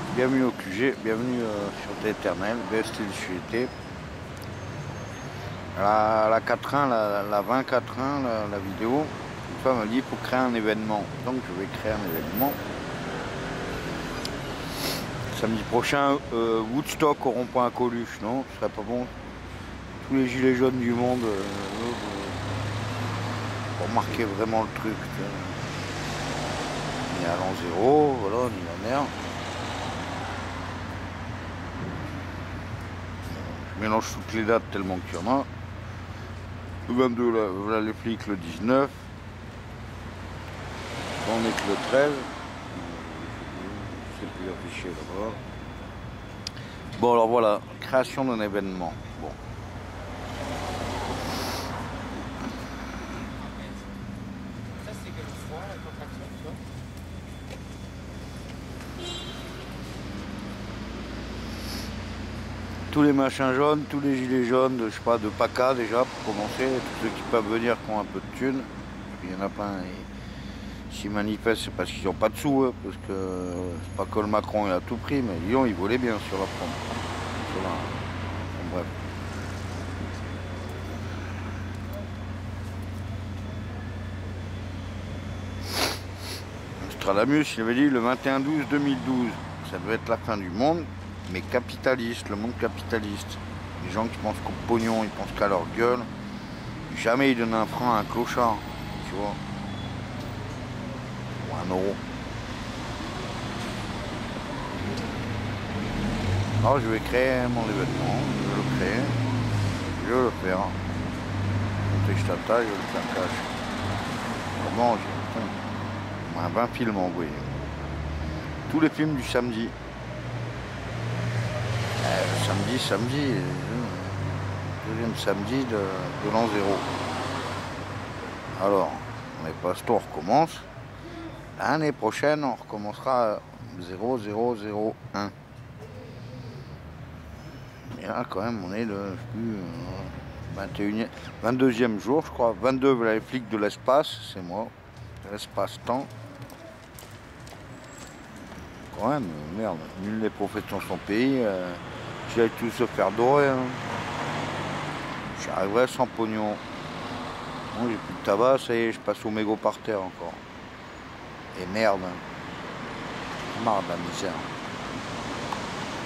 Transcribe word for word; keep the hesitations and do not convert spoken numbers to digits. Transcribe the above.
Bienvenue au Q G, bienvenue euh, sur T-Éternel, B S T T. La, la quatre un, la, la vingt quatre un, la, la vidéo, une fois m'a dit il faut créer un événement. Donc je vais créer un événement. Samedi prochain, euh, Woodstock au rond-point à Coluche, non? Ce serait pas bon? Tous les gilets jaunes du monde, euh, pour marquer vraiment le truc. Ni à l'an zéro, voilà, ni la merde. Je mélange toutes les dates tellement qu'il y en a. Le vingt-deux, là, voilà les flics le dix-neuf. On est que le treize. C'est plus affiché là-bas. Bon alors voilà, création d'un événement. Bon. Ça c'est quelle fois la contraction, tu vois? Tous les machins jaunes, tous les gilets jaunes, de, je sais pas, de PACA déjà pour commencer, tous ceux qui peuvent venir qui ont un peu de thunes. Il y en a plein. S'ils manifestent, c'est parce qu'ils n'ont pas de sous, hein, parce que c'est pas que le Macron il a tout pris, mais Lyon il volait bien sur la prendre. Sur la... Bon, bref. Stradamus, il avait dit le vingt et un douze deux mille douze, ça devait être la fin du monde, mais capitaliste, le monde capitaliste. Les gens qui pensent qu'au pognon, ils pensent qu'à leur gueule. Jamais ils donnent un franc à un clochard, tu vois. Ou un euro. Alors je vais créer mon événement, je vais le créer, je vais le faire. Monter je t'attaque, je vais le faire cash. Comment j'ai on m'a vingt films envoyés. Tous les films du samedi. Euh, samedi, samedi, euh, deuxième samedi de, de l'an zéro. Alors, les pastos, on recommence. L'année prochaine, on recommencera zéro zéro zéro un. Et là, quand même, on est le plus, euh, vingt et unième, vingt-deuxième jour, je crois. vingt-deux, voilà, les flics de l'espace, c'est moi. L'espace-temps. Quand même, merde, nul n'est prophète dans son pays. Euh, J'allais tous se faire dorer. Hein. J'arriverai sans pognon. Bon, j'ai plus de tabac, ça y est, je passe au mégot par terre encore. Et merde. Marre de la misère.